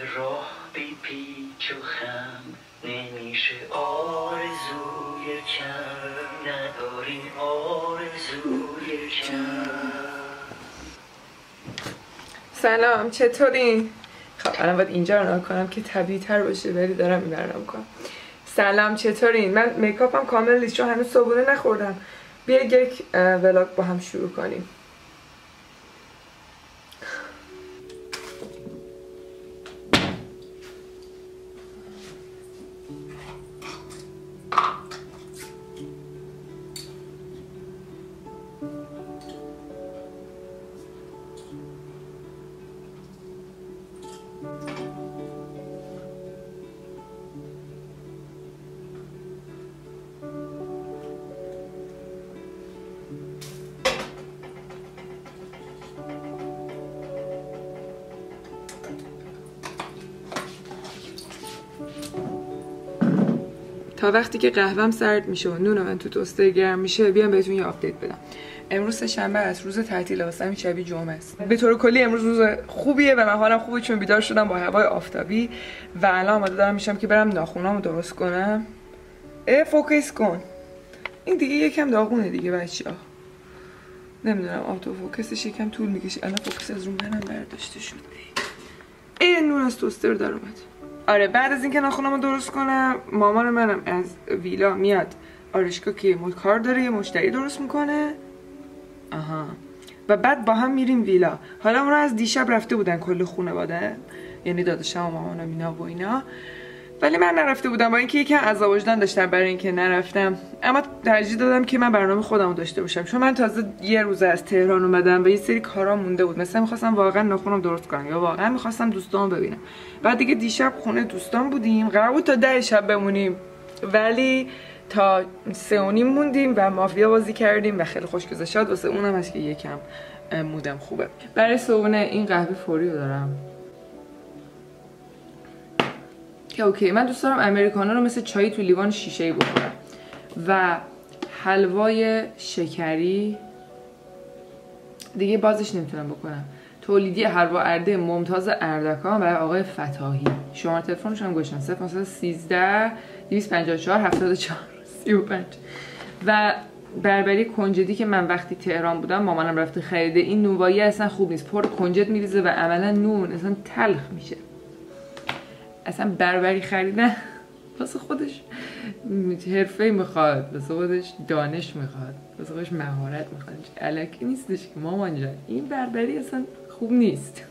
راه بی پیچ و خم نمیشه آرزوی کم نداریم آرزوی کم. سلام چطورین؟ خب الان باید اینجا رو نگاه کنم که طبیعی تر باشه ولی دارم این رو میکنم. سلام چطورین؟ من میکاپم کامل نیست چون هنوز صبحونه نخوردم. بیا یک ولاگ با هم شروع کنیم. تا وقتی که قهوه‌ام سرد میشه و نون من تو توستر گرم میشه بیام بهتون یه آپدیت بدم. امروز سه‌شنبه است، روز تعطیله واسه همین شبیه جمعه است. به طور کلی امروز روز خوبیه و من حالم خوبه چون بیدار شدم با هوای آفتابی و الان آماده دارم میشم که برم ناخونامو درست کنم. فوکس کن. این دیگه یکم داغونه دیگه بچه‌ها. نمیدونم آتو فوکسش یکم طول میکشه. الان فوکس از رو منم برداشته شد. نور از توستر در اومد. آره بعد از اینکه ناخونامو درست کنم مامان منم از ویلا میاد آرشگاه که کار داره یه مشتری درست میکنه. آها و بعد با هم میریم ویلا. حالا اونا از دیشب رفته بودن کل خانواده، یعنی داداشم و مامانم اینا و اینا، ولی من نرفته بودم با اینکه یکم عذاب وجدان داشتم برای اینکه نرفتم، اما ترجیح دادم که من برنامه خودمو داشته باشم چون من تازه یه روز از تهران اومدم و یه سری کارا مونده بود. مثلا می‌خواستم واقعا ناخونم درست کنم یا واقعا می‌خواستم دوستامو ببینم. بعد دیگه دیشب خونه دوستان بودیم، قرار بود تا 10 شب بمونیم ولی تا 3:30 موندیم و مافیا بازی کردیم و خیلی خوش گذشت. واسه اونم هست که یکم مودم خوبه. برای صبحونه این قهوه فوری رو دارم که اوکی. من دوست دارم امریکانو رو مثل چای تو لیوان شیشه‌ای بخورم و حلوای شکری دیگه بازش نمیتونم بکنم. تولیدی حلوا ارده ممتاز اردکان برای آقای فتاحی. شماره تلفنش هم گوشم 013 254 74 35 و بربری کنجدی که من وقتی تهران بودم مامانم رفته خریده. این نونوایی اصلا خوب نیست، پر کنجد میریزه و عملا نون اصلا تلخ میشه. اصلا بربری خریدن واسه خودش حرفه میخواد، واسه خودش دانش میخواد، واسه خودش مهارت میخواد، الکی نیستش که مامان جان. این بربری اصلا خوب نیست.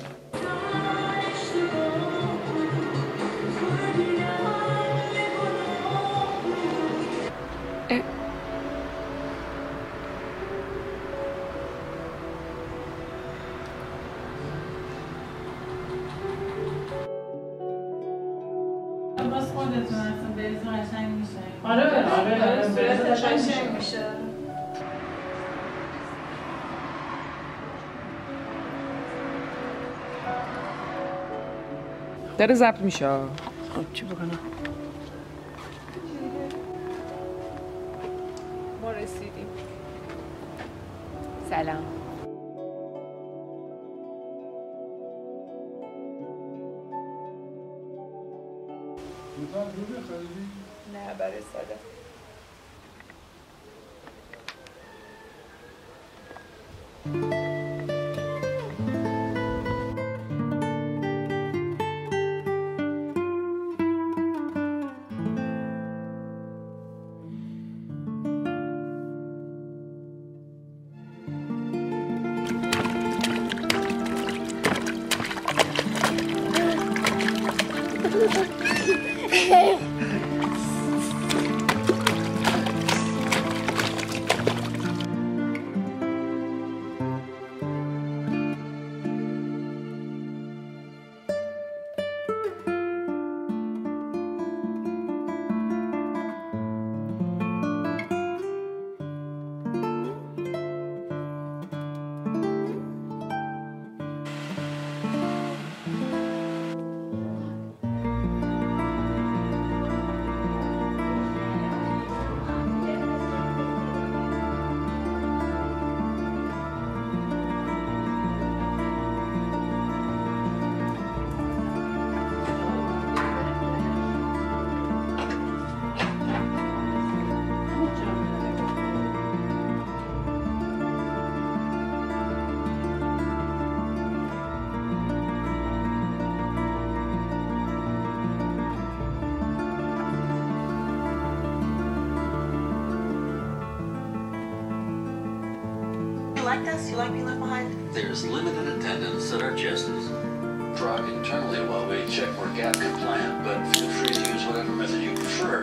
داره ضبط میشه. خب چی بکنم؟ ما رسیدیم. سلام. نه برای ساده. You like being left behind? There's limited attendance at our justice. Drive internally while we check we're GAP compliant, but feel free to use whatever method you prefer.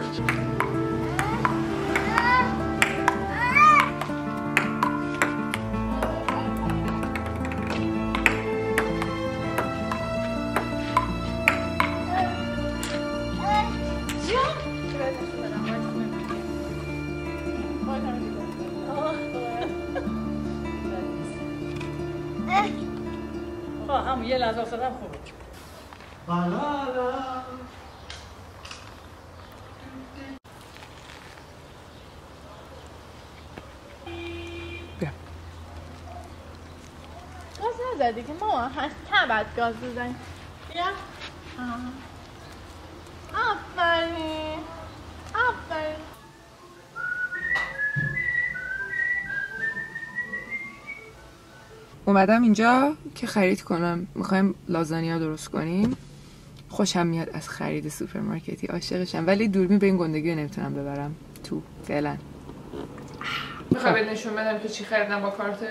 هم یه لحظه افتادم خوبه. بیا گاز نزدی که مامان بعد گاز بزنی. بیا آفرین آفرین. اومدم اینجا که خرید کنم. میخوایم لازانیا درست کنیم. خوشم میاد از خرید سوپرمارکتی، عاشقشم، ولی دوربین به این گندگی نمیتونم ببرم تو فعلا. میخوای بهت نشون بدم که چی خریدم با کارتت؟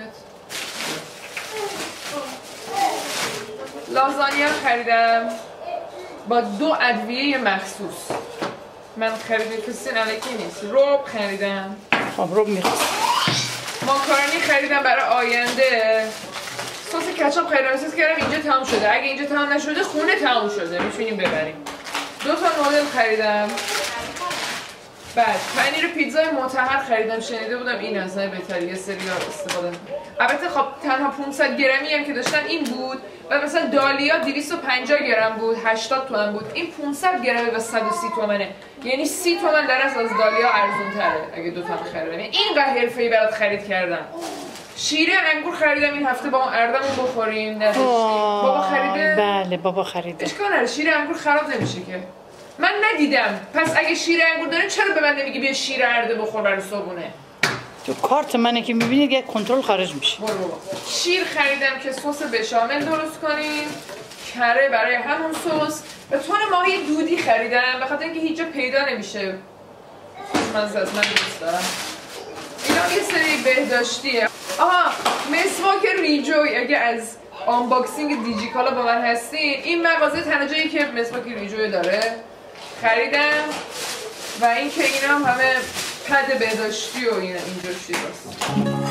لازانیا خریدم با 2 ادویه مخصوص. من خرید فستین علیکی نیست. رب خریدم. خب رب میخواد. ماکارونی خریدم برای آینده. سس کچاپ خیلی احساس کردم اینجا تمام شده. اگه اینجا تمام نشده خونه تمام شده، میتونیم ببریم. 2 تا نودل خریدم. بعد پنیر پیتزای مطهر خریدم. شنیده بودم این از نظر بهتری یه سری استفاده می‌کنه. البته خب تنها 500 گرمی هم که داشتن این بود و مثلا دالیا 250 گرم بود، 80 تومن بود. این 500 گرمه و 130 تومنه. یعنی 30 تومن درست از دالیا ارزان‌تره اگه 2 تا خریدم. اینقدر حرفه‌ای برات خرید کردم. شیره انگور خریدم این هفته با اون اردمون بخوریم. نداشتیم. بابا خریده؟ بله بابا خریده. اشکال نداره، شیر انگور خراب نمیشه که. من ندیدم. پس اگه شیر انگور دارین چرا به من نمیگی بیا شیر ارده بخور برای صبحونه؟ تو کارت منه که میبینید یک کنترل خارج میشه. برو بابا. شیر خریدم که سس بشامل درست کنیم. کره برای همون سس. و تون ماهی دودی خریدم بخاطر اینکه هیچ جا پیدا نمیشه. من دوست دارم. اینا یه سری بهداشتیه. آها، مسواک ریجوی. اگه از آنباکسینگ دیجیکالا با من هستین، این مغازه تنها جایی که مسواک ریجوی داره خریدم. و اینکه اینا هم همه پد بهداشتی و اینجور چیزاست.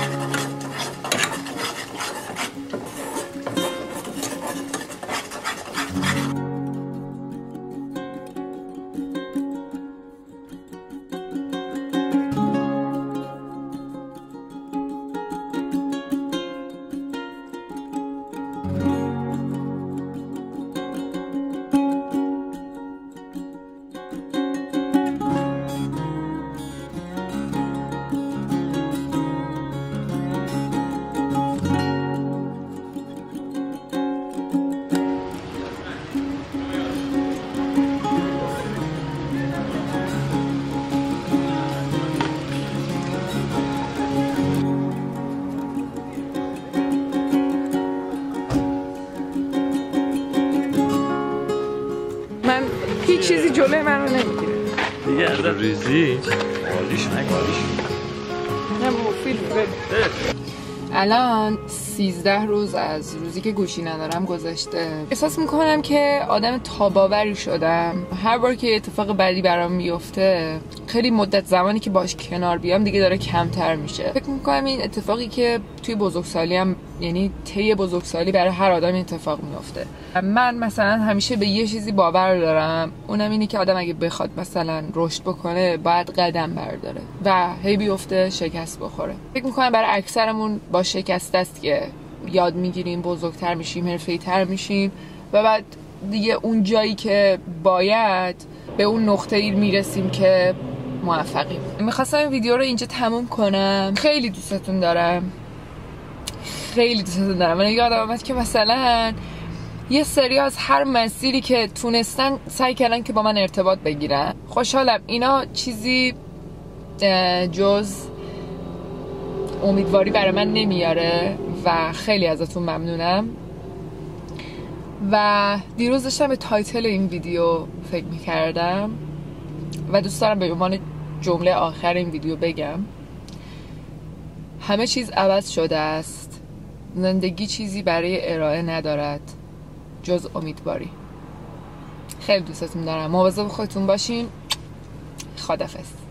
هیچ چیزی جلوی من رو نمیگیره دیگه از ریزی عالیش نه مفید. الان 13 روز از روزی که گوشی ندارم گذشته. احساس میکنم که آدم تاباوری شدم. هر بار که اتفاق بدی برام میفته خیلی مدت زمانی که باش کنار بیام دیگه داره کمتر میشه. فکر میکنم این اتفاقی که توی بزرگسالی هم، یعنی طی بزرگسالی برای هر آدم اتفاق میفته. من مثلا همیشه به یه چیزی باور دارم، اونم اینه که آدم اگه بخواد مثلا رشد بکنه باید قدم برداره و هی بیفته شکست بخوره. فکر میکنم برای اکثرمون با شکست است که یاد میگیریم، بزرگتر میشیم، حرفه‌ای‌تر میشیم و بعد دیگه اون جایی که باید به اون نقطه‌ای میرسیم که موفقیم. میخواستم این ویدیو رو اینجا تموم کنم. خیلی دوستتون دارم. من یادم اومد که مثلا یه سری از هر مسیری که تونستن سعی کردن که با من ارتباط بگیرن. خوشحالم. اینا چیزی جز امیدواری برای من نمیاره و خیلی ازتون ممنونم. و دیروز داشتم به تایتل این ویدیو فکر میکردم و دوست دارم به عنوان جمله آخر این ویدیو بگم همه چیز عوض شده است زندگی چیزی برای ارائه ندارد جز امیدواری. خیلی دوستتون دارم. مواظب خودتون باشین. خداحافظ.